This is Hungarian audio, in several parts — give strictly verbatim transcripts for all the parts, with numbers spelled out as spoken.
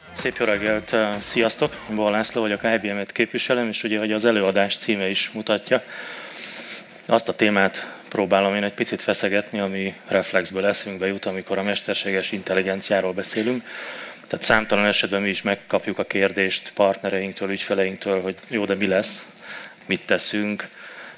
Szép jó reggelt, sziasztok! Bal László vagyok, a I B M-et képviselem, és ugye, hogy az előadás címe is mutatja, azt a témát próbálom én egy picit feszegetni, ami reflexből eszünkbe jut, amikor a mesterséges intelligenciáról beszélünk. Tehát számtalan esetben mi is megkapjuk a kérdést partnereinktől, ügyfeleinktől, hogy jó, de mi lesz, mit teszünk.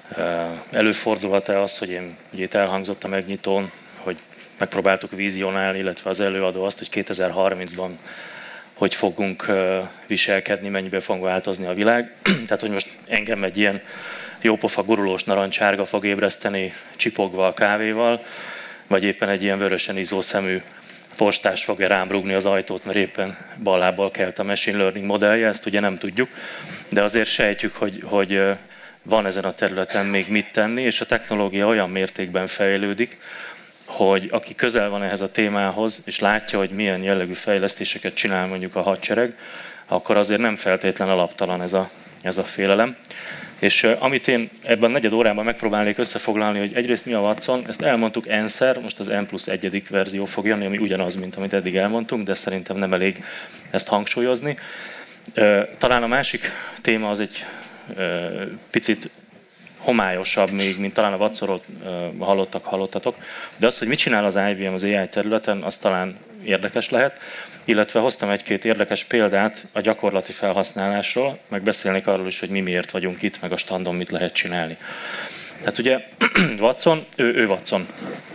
Előfordulhat-e az, hogy én, ugye itt elhangzott a megnyitón, hogy megpróbáltuk vizionálni, illetve az előadó azt, hogy kétezer-harmincban hogy fogunk viselkedni, mennyibe fog változni a világ. Tehát, hogy most engem egy ilyen jópofa gurulós narancsárga fog ébreszteni csipogva a kávéval, vagy éppen egy ilyen vörösen izzó szemű postás fogja rám rúgni az ajtót, mert éppen ballábbal kelt a machine learning modellje, ezt ugye nem tudjuk, de azért sejtjük, hogy, hogy van ezen a területen még mit tenni, és a technológia olyan mértékben fejlődik, hogy aki közel van ehhez a témához, és látja, hogy milyen jellegű fejlesztéseket csinál mondjuk a hadsereg, akkor azért nem feltétlen alaptalan ez a, ez a félelem. És uh, amit én ebben a negyed órában megpróbálnék összefoglalni, hogy egyrészt mi a Watson, ezt elmondtuk n-szer, most az N plusz egyedik verzió fog jönni, ami ugyanaz, mint amit eddig elmondtunk, de szerintem nem elég ezt hangsúlyozni. Uh, talán a másik téma az egy uh, picit homályosabb még, mint talán a Watsonról uh, hallottak, hallottatok, de az, hogy mit csinál az I B M az á i területen, az talán érdekes lehet, illetve hoztam egy-két érdekes példát a gyakorlati felhasználásról, meg beszélnék arról is, hogy mi miért vagyunk itt, meg a standon mit lehet csinálni. Tehát ugye Watson, ő, ő Watson.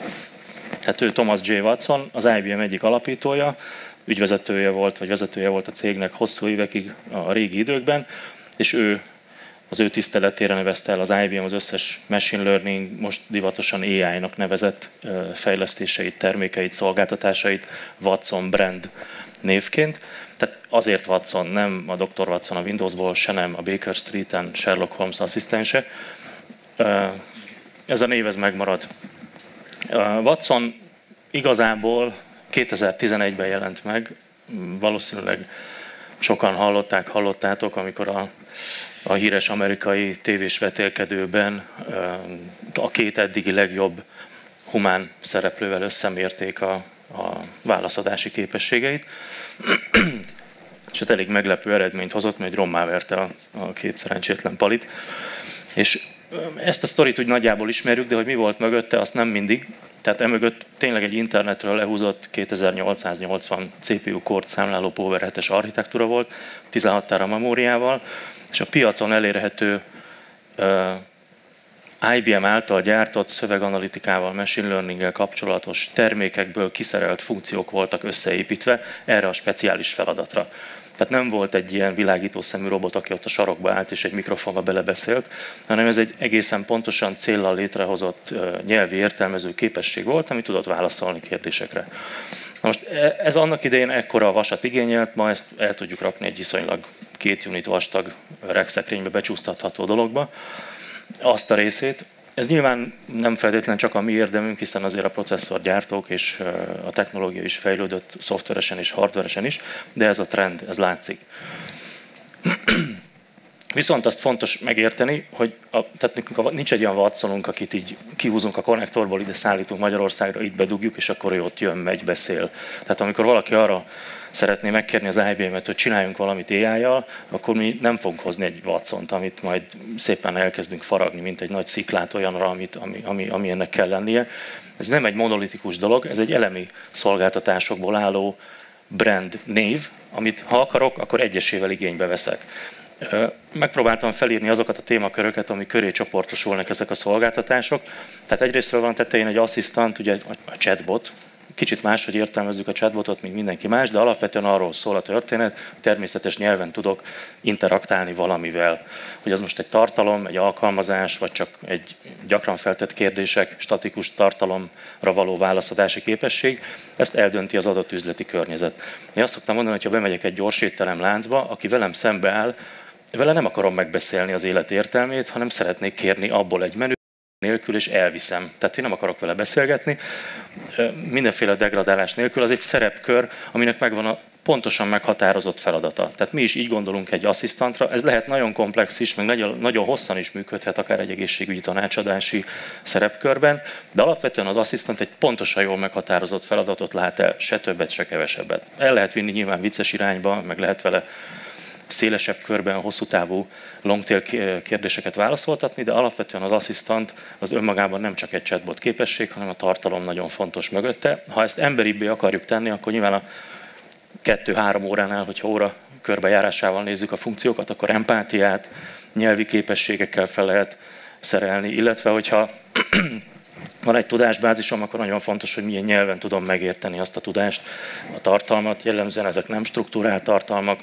Tehát ő Thomas J. Watson, az I B M egyik alapítója, ügyvezetője volt, vagy vezetője volt a cégnek hosszú évekig a régi időkben, és ő az ő tiszteletére nevezte el az I B M az összes machine learning, most divatosan á i-nak nevezett fejlesztéseit, termékeit, szolgáltatásait Watson brand névként. Tehát azért Watson, nem a doktor Watson a Windowsból, se nem a Baker Street-en Sherlock Holmes asszisztense. Ez a név ez megmarad. Watson igazából kétezer-tizenegyben jelent meg, valószínűleg sokan hallották, hallottátok, amikor a a híres amerikai tévés vetélkedőben a két eddigi legjobb humán szereplővel összemérték a, a válaszadási képességeit. És hát elég meglepő eredményt hozott, mert rommá verte a, a két szerencsétlen palit. És ezt a sztorit úgy nagyjából ismerjük, de hogy mi volt mögötte, azt nem mindig. Tehát emögött tényleg egy internetről lehúzott kétezer-nyolcszáznyolcvan cé pé u kort számláló Power hetes architektúra volt, tizenhat tera memóriával, és a piacon elérhető uh, I B M által gyártott szöveganalitikával, machine learninggel kapcsolatos termékekből kiszerelt funkciók voltak összeépítve erre a speciális feladatra. Tehát nem volt egy ilyen világító szemű robot, aki ott a sarokba állt és egy mikrofonba belebeszélt, hanem ez egy egészen pontosan céllal létrehozott uh, nyelvi értelmező képesség volt, ami tudott válaszolni kérdésekre. Na most ez annak idején ekkora vasat igényelt, ma ezt el tudjuk rakni egy viszonylag két unit vastag regszekrénybe becsúsztatható dologba, azt a részét. Ez nyilván nem feltétlenül csak a mi érdemünk, hiszen azért a processzorgyártók és a technológia is fejlődött szoftveresen és hardveresen is, de ez a trend, ez látszik. Viszont azt fontos megérteni, hogy a, tehát nekünk nincs egy olyan Watsonunk, akit így kihúzunk a konnektorból, ide szállítunk Magyarországra, itt bedugjuk, és akkor ő ott jön, megy, beszél. Tehát amikor valaki arra szeretné megkérni az I B M-et, hogy csináljunk valamit á i-jal, akkor mi nem fogunk hozni egy Watsont, amit majd szépen elkezdünk faragni, mint egy nagy sziklát olyanra, amit, ami, ami, ami ennek kell lennie. Ez nem egy monolitikus dolog, ez egy elemi szolgáltatásokból álló brand név, amit ha akarok, akkor egyesével igénybe veszek. Megpróbáltam felírni azokat a témaköröket, ami köré csoportosulnak ezek a szolgáltatások. Tehát egyrésztről van tetején egy asszisztant, ugye a chatbot. Kicsit máshogy értelmezzük a chatbotot, mint mindenki más, de alapvetően arról szól a történet, természetes nyelven tudok interaktálni valamivel. Hogy az most egy tartalom, egy alkalmazás, vagy csak egy gyakran feltett kérdések, statikus tartalomra való válaszadási képesség, ezt eldönti az adott üzleti környezet. Én azt szoktam mondani, hogy ha bemegyek egy gyors étterem láncba, aki velem szembe áll, vele nem akarom megbeszélni az élet értelmét, hanem szeretnék kérni abból egy menüt nélkül, és elviszem. Tehát én nem akarok vele beszélgetni, mindenféle degradálás nélkül. Az egy szerepkör, aminek megvan a pontosan meghatározott feladata. Tehát mi is így gondolunk egy asszisztantra, ez lehet nagyon komplex is, meg nagyon, nagyon hosszan is működhet akár egy egészségügyi tanácsadási szerepkörben, de alapvetően az asszisztant egy pontosan jól meghatározott feladatot lát el, se többet, se kevesebbet. El lehet vinni nyilván vicces irányba, meg lehet vele szélesebb körben hosszú távú longtail kérdéseket válaszoltatni, de alapvetően az asszisztant az önmagában nem csak egy chatbot képesség, hanem a tartalom nagyon fontos mögötte. Ha ezt emberibbé akarjuk tenni, akkor nyilván a kettő-három óránál, hogyha óra körbejárásával nézzük a funkciókat, akkor empátiát, nyelvi képességekkel fel lehet szerelni, illetve hogyha van egy tudásbázisom, akkor nagyon fontos, hogy milyen nyelven tudom megérteni azt a tudást, a tartalmat. Jellemzően ezek nem struktúrált tartalmak.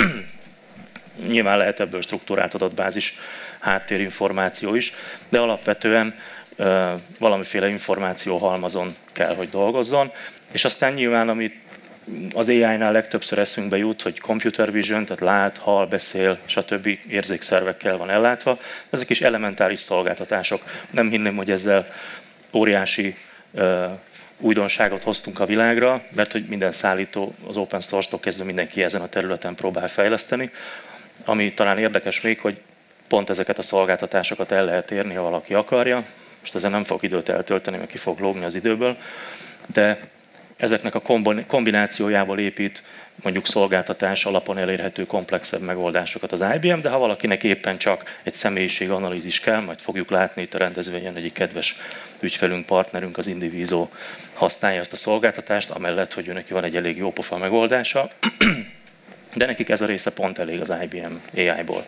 Nyilván lehet ebből struktúrált adatbázis háttérinformáció is, de alapvetően uh, valamiféle információ halmazon kell, hogy dolgozzon. És aztán nyilván, amit az á í-nál legtöbbször eszünkbe jut, hogy computer vision, tehát lát, hall, beszél, stb. Érzékszervekkel van ellátva. Ezek is elementáris szolgáltatások. Nem hinném, hogy ezzel óriási uh, újdonságot hoztunk a világra, mert hogy minden szállító az open source-tól kezdve mindenki ezen a területen próbál fejleszteni. Ami talán érdekes még, hogy pont ezeket a szolgáltatásokat el lehet érni, ha valaki akarja. Most ezzel nem fog időt eltölteni, mert ki fog lógni az időből, de ezeknek a kombinációjából épít mondjuk szolgáltatás alapon elérhető komplexebb megoldásokat az i bé em, de ha valakinek éppen csak egy személyiséganalízis kell, majd fogjuk látni itt a rendezvényen, egyik kedves ügyfelünk, partnerünk, az Indiviso használja ezt a szolgáltatást, amellett, hogy neki van egy elég jópofa megoldása, de nekik ez a része pont elég az i bé em á í-ból.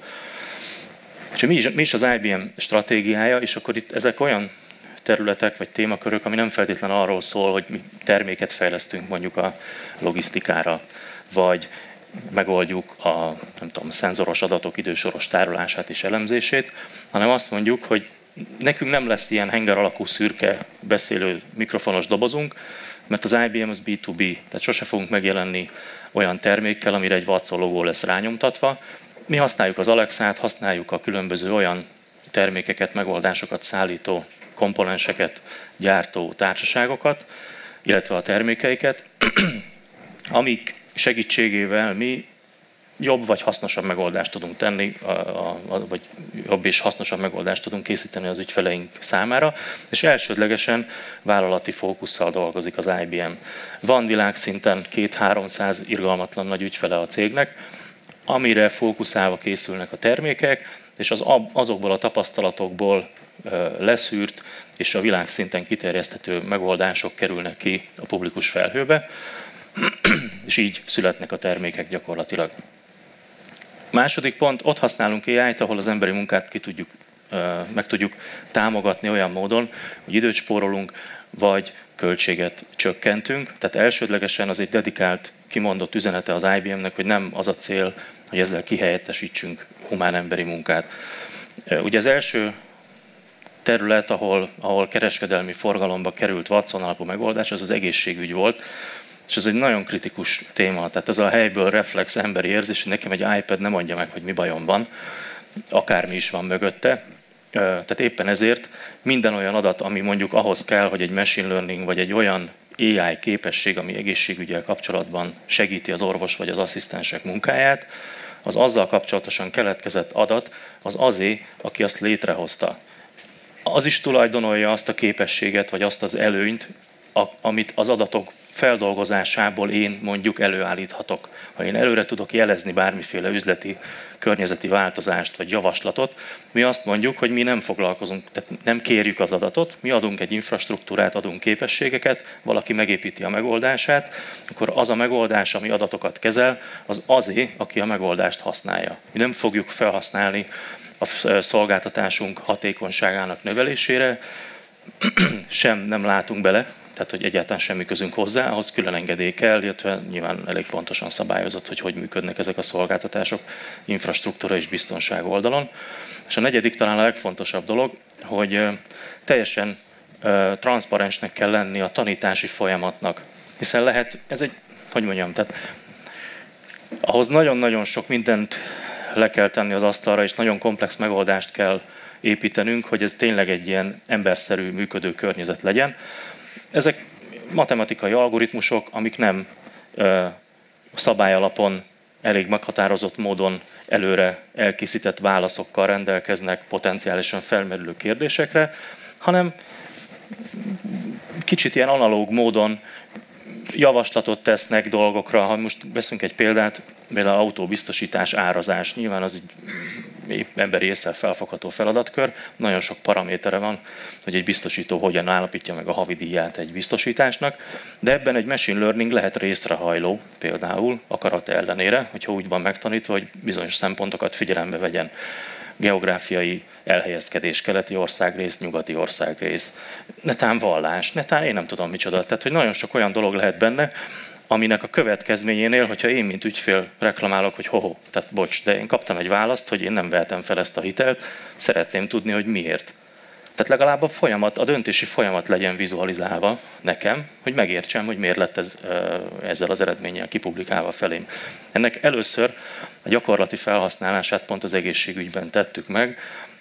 És mi is, mi is az i bé em stratégiája, és akkor itt ezek olyan területek vagy témakörök, ami nem feltétlenül arról szól, hogy mi terméket fejlesztünk mondjuk a logisztikára, vagy megoldjuk a nem tudom, szenzoros adatok idősoros tárolását és elemzését, hanem azt mondjuk, hogy nekünk nem lesz ilyen henger alakú szürke beszélő mikrofonos dobozunk, mert az i bé em az bé kettő bé, tehát sose fogunk megjelenni olyan termékkel, amire egy Watson logó lesz rányomtatva. Mi használjuk az Alexát, használjuk a különböző olyan termékeket, megoldásokat szállító komponenseket, gyártó társaságokat, illetve a termékeiket, amik segítségével mi jobb vagy hasznosabb megoldást tudunk tenni, a, a, vagy jobb és hasznosabb megoldást tudunk készíteni az ügyfeleink számára, és elsődlegesen vállalati fókusszal dolgozik az i bé em. Van világszinten két-háromszáz irgalmatlan nagy ügyfele a cégnek, amire fókuszálva készülnek a termékek, és az, azokból a tapasztalatokból leszűrt és a világszinten kiterjeszthető megoldások kerülnek ki a publikus felhőbe, és így születnek a termékek gyakorlatilag. Második pont, ott használunk á í-t, ahol az emberi munkát ki tudjuk, meg tudjuk támogatni olyan módon, hogy időt spórolunk, vagy költséget csökkentünk. Tehát elsődlegesen az egy dedikált, kimondott üzenete az i bé em-nek, hogy nem az a cél, hogy ezzel kihelyettesítsünk humán emberi munkát. Ugye az első terület, ahol, ahol kereskedelmi forgalomba került Watson alapú megoldás, az az egészségügy volt, és ez egy nagyon kritikus téma. Tehát ez a helyből reflex emberi érzés, hogy nekem egy iPad nem mondja meg, hogy mi bajom van, akármi is van mögötte. Tehát éppen ezért minden olyan adat, ami mondjuk ahhoz kell, hogy egy machine learning vagy egy olyan á í képesség, ami egészségügyel kapcsolatban segíti az orvos vagy az asszisztensek munkáját, az azzal kapcsolatosan keletkezett adat az azé, aki azt létrehozta. Az is tulajdonolja azt a képességet, vagy azt az előnyt, amit az adatok feldolgozásából én mondjuk előállíthatok. Ha én előre tudok jelezni bármiféle üzleti, környezeti változást vagy javaslatot, mi azt mondjuk, hogy mi nem foglalkozunk, tehát nem kérjük az adatot, mi adunk egy infrastruktúrát, adunk képességeket, valaki megépíti a megoldását, akkor az a megoldás, ami adatokat kezel, az azé, aki a megoldást használja. Mi nem fogjuk felhasználni a szolgáltatásunk hatékonyságának növelésére, sem nem látunk bele, tehát hogy egyáltalán semmi közünk hozzá, ahhoz külön engedély kell, illetve nyilván elég pontosan szabályozott, hogy hogy működnek ezek a szolgáltatások infrastruktúra és biztonság oldalon. És a negyedik talán a legfontosabb dolog, hogy teljesen transzparensnek kell lenni a tanítási folyamatnak, hiszen lehet, ez egy, hogy mondjam, tehát ahhoz nagyon-nagyon sok mindent le kell tenni az asztalra, és nagyon komplex megoldást kell építenünk, hogy ez tényleg egy ilyen emberszerű működő környezet legyen. Ezek matematikai algoritmusok, amik nem ö, szabály alapon elég meghatározott módon előre elkészített válaszokkal rendelkeznek potenciálisan felmerülő kérdésekre, hanem kicsit ilyen analóg módon javaslatot tesznek dolgokra. Ha most veszünk egy példát, például autóbiztosítás, árazás, nyilván az egy emberi észre felfogható feladatkör, nagyon sok paramétere van, hogy egy biztosító hogyan állapítja meg a havidíját egy biztosításnak, de ebben egy machine learning lehet részrehajló, például akarata ellenére, hogyha úgy van megtanítva, hogy bizonyos szempontokat figyelembe vegyen. Geográfiai elhelyezkedés, keleti országrész, nyugati országrész, netán vallás, netán én nem tudom micsoda. Tehát, hogy nagyon sok olyan dolog lehet benne, aminek a következményénél, hogyha én, mint ügyfél reklamálok, hogy hoho, tehát bocs, de én kaptam egy választ, hogy én nem vehetem fel ezt a hitelt, szeretném tudni, hogy miért. Tehát legalább a folyamat, a döntési folyamat legyen vizualizálva nekem, hogy megértsem, hogy miért lett ez, ezzel az eredménnyel kipublikálva felém. Ennek először a gyakorlati felhasználását pont az egészségügyben tettük meg.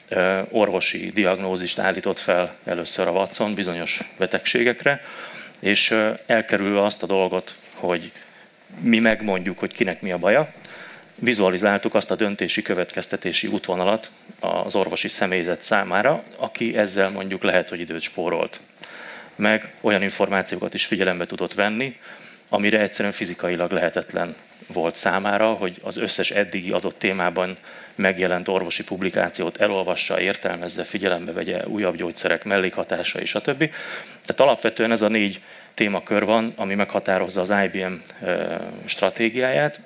Orvosi diagnózist állított fel először a Watson bizonyos betegségekre, és elkerülve azt a dolgot, hogy mi megmondjuk, hogy kinek mi a baja, vizualizáltuk azt a döntési, következtetési útvonalat az orvosi személyzet számára, aki ezzel mondjuk lehet, hogy időt spórolt. Meg olyan információkat is figyelembe tudott venni, amire egyszerűen fizikailag lehetetlen volt számára, hogy az összes eddigi adott témában megjelent orvosi publikációt elolvassa, értelmezze, figyelembe vegye, újabb gyógyszerek mellékhatásai, stb. Tehát alapvetően ez a négy témakör van, ami meghatározza az I B M stratégiáját.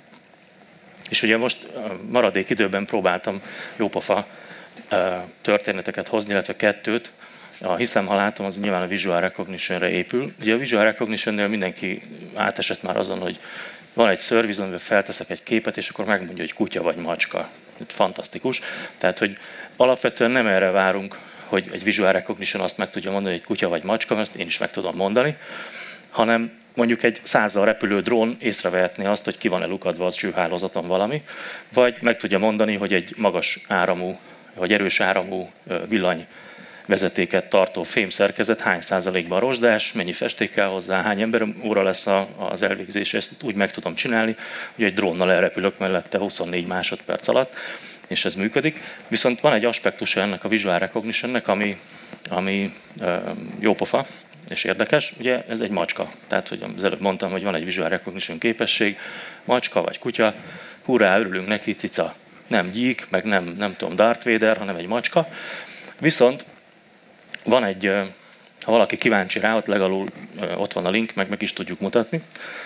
És ugye most maradék időben próbáltam jópofa történeteket hozni, illetve kettőt. A hiszem, ha látom, az nyilván a Visual Recognition-re épül. Ugye a Visual Recognition-nél mindenki átesett már azon, hogy van egy service, amiben felteszek egy képet, és akkor megmondja, hogy kutya vagy macska. Ez fantasztikus. Tehát, hogy alapvetően nem erre várunk, hogy egy Visual Recognition azt meg tudja mondani, hogy egy kutya vagy macska, mert ezt én is meg tudom mondani, hanem mondjuk egy százzal repülő drón észrevehetné azt, hogy ki van elukadva az csőhálózaton valami, vagy meg tudja mondani, hogy egy magas áramú, vagy erős áramú villanyvezetéket tartó fémszerkezet hány százalékban rozsdás, mennyi festék kell hozzá, hány ember óra lesz az elvégzés, ezt úgy meg tudom csinálni, hogy egy drónnal elrepülök mellette huszonnégy másodperc alatt, és ez működik. Viszont van egy aspektusa ennek a Visual Recognitionnek, ami, ami jópofa, és érdekes, ugye ez egy macska. Tehát, hogy az előbb mondtam, hogy van egy Visual Recognition képesség, macska vagy kutya, hurrá, örülünk neki, cica. Nem gyík, meg nem, nem tudom, Darth Vader, hanem egy macska. Viszont van egy, ha valaki kíváncsi rá, ott legalul ott van a link, meg meg is tudjuk mutatni.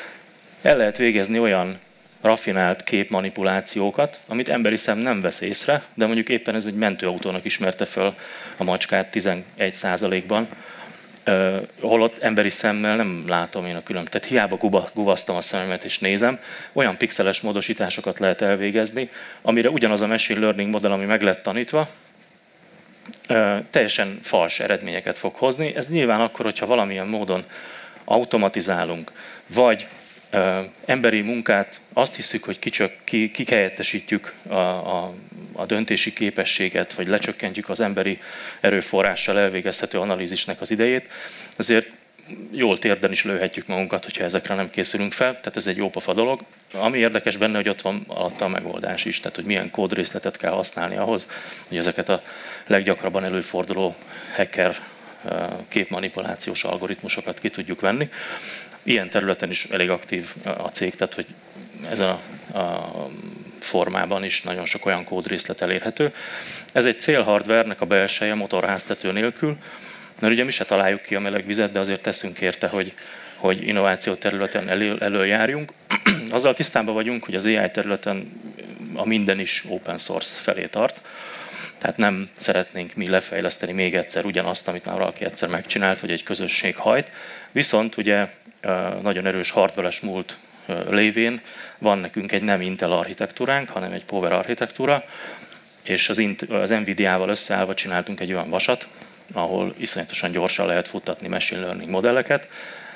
El lehet végezni olyan raffinált képmanipulációkat, amit emberi szem nem vesz észre, de mondjuk éppen ez egy mentőautónak ismerte föl a macskát tizenegy százalékban, Uh, holott emberi szemmel nem látom én a külön. Tehát hiába guba, guvasztom a szememet és nézem, olyan pixeles módosításokat lehet elvégezni, amire ugyanaz a machine learning modell, ami meg lett tanítva, uh, teljesen fals eredményeket fog hozni. Ez nyilván akkor, hogyha valamilyen módon automatizálunk, vagy uh, emberi munkát, azt hiszük, hogy kicsök, ki, kihelyettesítjük a, a, a döntési képességet, vagy lecsökkentjük az emberi erőforrással elvégezhető analízisnek az idejét, azért jól térden is lőhetjük magunkat, hogyha ezekre nem készülünk fel, tehát ez egy jópofa dolog. Ami érdekes benne, hogy ott van alatta a megoldás is, tehát hogy milyen kódrészletet kell használni ahhoz, hogy ezeket a leggyakrabban előforduló hacker képmanipulációs algoritmusokat ki tudjuk venni. Ilyen területen is elég aktív a cég, tehát hogy ezen a, a formában is nagyon sok olyan kódrészlet elérhető. Ez egy célhardvernek a belseje motorháztető nélkül, mert ugye mi se találjuk ki a meleg vizet, de azért teszünk érte, hogy, hogy innováció területen elő, előjárjunk. Azzal tisztában vagyunk, hogy az á i területen a minden is open source felé tart. Tehát nem szeretnénk mi lefejleszteni még egyszer ugyanazt, amit már valaki egyszer megcsinált, vagy egy közösség hajt. Viszont ugye nagyon erős hardveres múlt lévén van nekünk egy nem Intel architektúránk, hanem egy Power architektúra, és az, az Nvidia-val összeállva csináltunk egy olyan vasat, ahol iszonyatosan gyorsan lehet futtatni machine learning modelleket.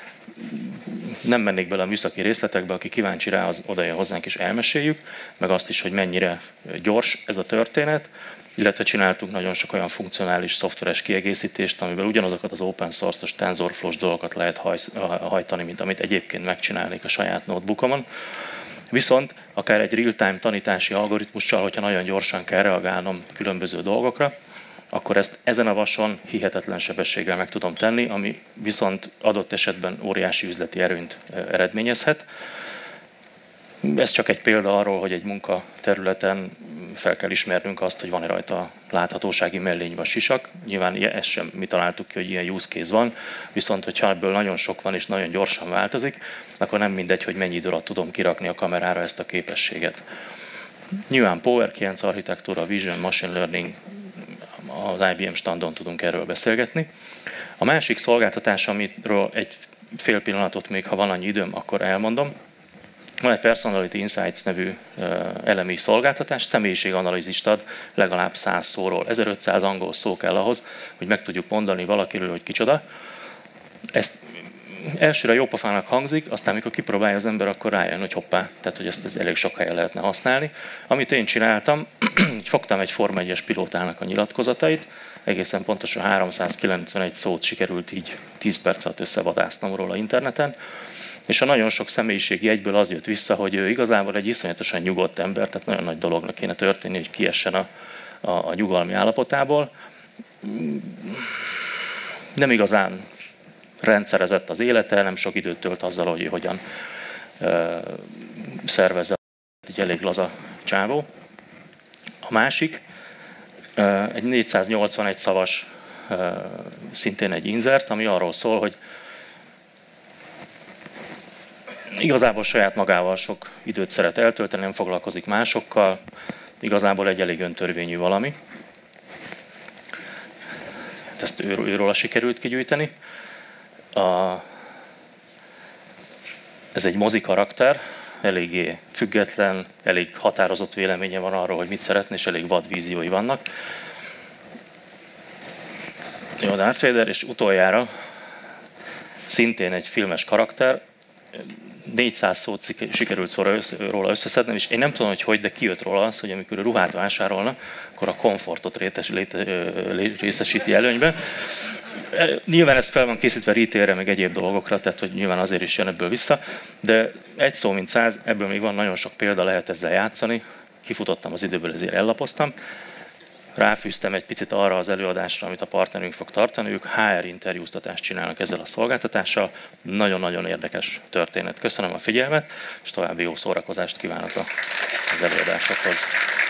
Nem mennék bele a műszaki részletekbe, aki kíváncsi rá, az oda jön hozzánk és elmeséljük, meg azt is, hogy mennyire gyors ez a történet, illetve csináltunk nagyon sok olyan funkcionális szoftveres kiegészítést, amivel ugyanazokat az open source-os TensorFlow-s dolgokat lehet hajtani, mint amit egyébként megcsinálnék a saját notebookomon. Viszont akár egy real-time tanítási algoritmussal, hogyha nagyon gyorsan kell reagálnom különböző dolgokra, akkor ezt ezen a vason hihetetlen sebességgel meg tudom tenni, ami viszont adott esetben óriási üzleti erőnyt eredményezhet. Ez csak egy példa arról, hogy egy munkaterületen fel kell ismernünk azt, hogy van-e rajta láthatósági mellény vagy sisak. Nyilván ezt sem mi találtuk ki, hogy ilyen use case van, viszont hogyha ebből nagyon sok van és nagyon gyorsan változik, akkor nem mindegy, hogy mennyi idő alatt tudom kirakni a kamerára ezt a képességet. Nyilván Power kilenc architektúra, Vision, Machine Learning, az I B M standon tudunk erről beszélgetni. A másik szolgáltatás, amiről egy fél pillanatot még, ha van annyi időm, akkor elmondom. Van egy Personality Insights nevű elemi szolgáltatás, személyiséganalízist ad legalább száz szóról. ezerötszáz angol szó kell ahhoz, hogy meg tudjuk mondani valakiről, hogy kicsoda. Ezt elsőre jópofának hangzik, aztán mikor kipróbálja az ember, akkor rájön, hogy hoppá, tehát hogy ezt, ezt elég sok helyen lehetne használni. Amit én csináltam, így fogtam egy Forma egyes pilótának a nyilatkozatait, egészen pontosan háromszázkilencvenegy szót sikerült így tíz perc alatt összevadásznom róla interneten, és a nagyon sok személyiségi egyből az jött vissza, hogy ő igazából egy iszonyatosan nyugodt ember, tehát nagyon nagy dolognak kéne történni, hogy kiessen a, a, a nyugalmi állapotából. Nem igazán rendszerezett az élete, nem sok időt tölt azzal, hogy hogyan ö, szervezze, egy elég laza csávó. A másik, ö, egy négyszáznyolcvanegy szavas, ö, szintén egy insert, ami arról szól, hogy igazából saját magával sok időt szeret eltölteni, nem foglalkozik másokkal, igazából egy elég öntörvényű valami. Ezt ő, őróla sikerült kigyűjteni. A, ez egy mozi karakter, eléggé független, elég határozott véleménye van arról, hogy mit szeretne, és elég vad víziói vannak. Jó, Darth Vader, és utoljára szintén egy filmes karakter, négyszáz szót sikerült róla összeszednem, és én nem tudom, hogy hogy, de kijött róla az, hogy amikor a ruhát vásárolna, akkor a komfortot rétes, léte, részesíti előnyben. Nyilván ez fel van készítve retailre, meg egyéb dolgokra, tehát hogy nyilván azért is jön ebből vissza, de egy szó mint száz, ebből még van nagyon sok példa, lehet ezzel játszani. Kifutottam az időből, ezért ellapoztam. Ráfűztem egy picit arra az előadásra, amit a partnerünk fog tartani, ők há er interjúztatást csinálnak ezzel a szolgáltatással. Nagyon-nagyon érdekes történet. Köszönöm a figyelmet, és további jó szórakozást kívánok az előadásokhoz.